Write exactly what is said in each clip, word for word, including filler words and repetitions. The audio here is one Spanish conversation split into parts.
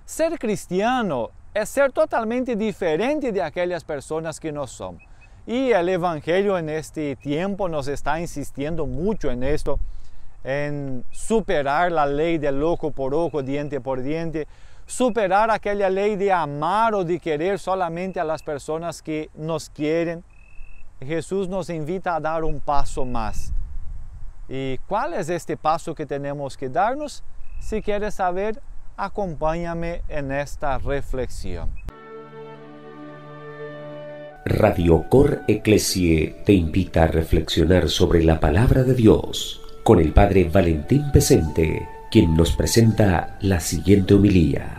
Ser cristiano es ser totalmente diferente de aquellas personas que no son. Y el Evangelio en este tiempo nos está insistiendo mucho en esto, en superar la ley del ojo por ojo, diente por diente, superar aquella ley de amar o de querer solamente a las personas que nos quieren. Jesús nos invita a dar un paso más. ¿Y cuál es este paso que tenemos que darnos? Si quieres saber, acompáñame en esta reflexión. Radio Cor Ecclesiae te invita a reflexionar sobre la palabra de Dios con el Padre Valentín Pesente, quien nos presenta la siguiente homilía.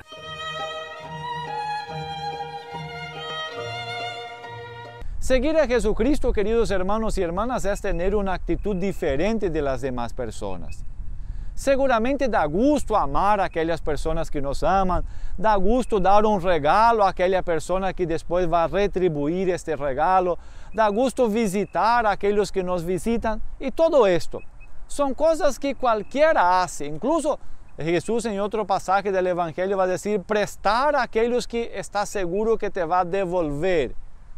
Seguir a Jesucristo, queridos hermanos y hermanas, es tener una actitud diferente de las demás personas. Seguramente da gusto amar a aquellas personas que nos aman, da gusto dar un regalo a aquella persona que después va a retribuir este regalo, da gusto visitar a aquellos que nos visitan, y todo esto son cosas que cualquiera hace. Incluso Jesús en otro pasaje del Evangelio va a decir, prestar a aquellos que está seguro que te va a devolver.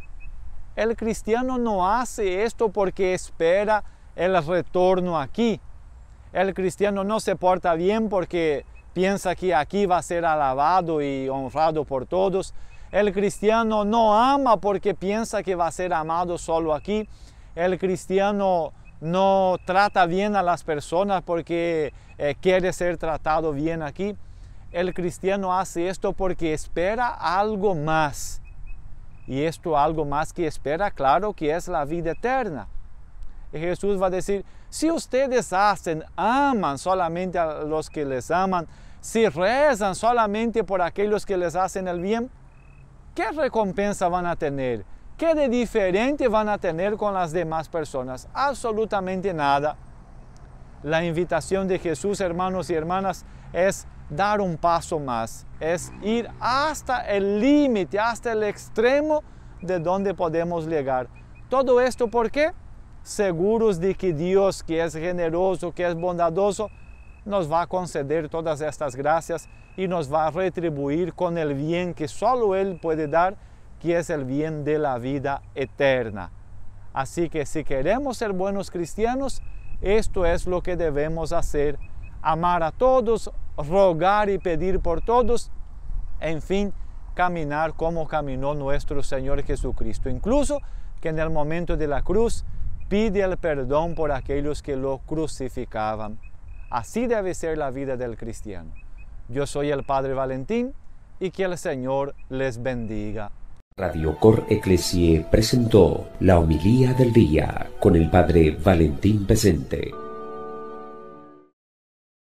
El cristiano no hace esto porque espera el retorno aquí. El cristiano no se porta bien porque piensa que aquí va a ser alabado y honrado por todos. El cristiano no ama porque piensa que va a ser amado solo aquí. El cristiano no trata bien a las personas porque eh, quiere ser tratado bien aquí. El cristiano hace esto porque espera algo más. Y esto algo más que espera, claro, que es la vida eterna. Y Jesús va a decir, si ustedes hacen, aman solamente a los que les aman, si rezan solamente por aquellos que les hacen el bien, ¿qué recompensa van a tener? ¿Qué de diferente van a tener con las demás personas? Absolutamente nada. La invitación de Jesús, hermanos y hermanas, es dar un paso más, es ir hasta el límite, hasta el extremo de donde podemos llegar. Todo esto, ¿por qué? Seguros de que Dios, que es generoso, que es bondadoso, nos va a conceder todas estas gracias y nos va a retribuir con el bien que solo Él puede dar, que es el bien de la vida eterna. Así que si queremos ser buenos cristianos, esto es lo que debemos hacer: amar a todos, rogar y pedir por todos, en fin, caminar como caminó nuestro Señor Jesucristo. Incluso que en el momento de la cruz pide el perdón por aquellos que lo crucificaban. Así debe ser la vida del cristiano. Yo soy el Padre Valentín y que el Señor les bendiga. Radio Cor Ecclesiae presentó la homilía del día con el Padre Valentín Pesente.